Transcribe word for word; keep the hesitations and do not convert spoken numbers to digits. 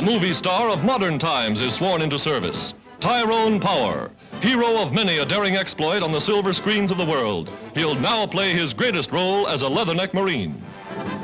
A movie star of modern times is sworn into service. Tyrone Power, hero of many a daring exploit on the silver screens of the world. He'll now play his greatest role as a leatherneck Marine.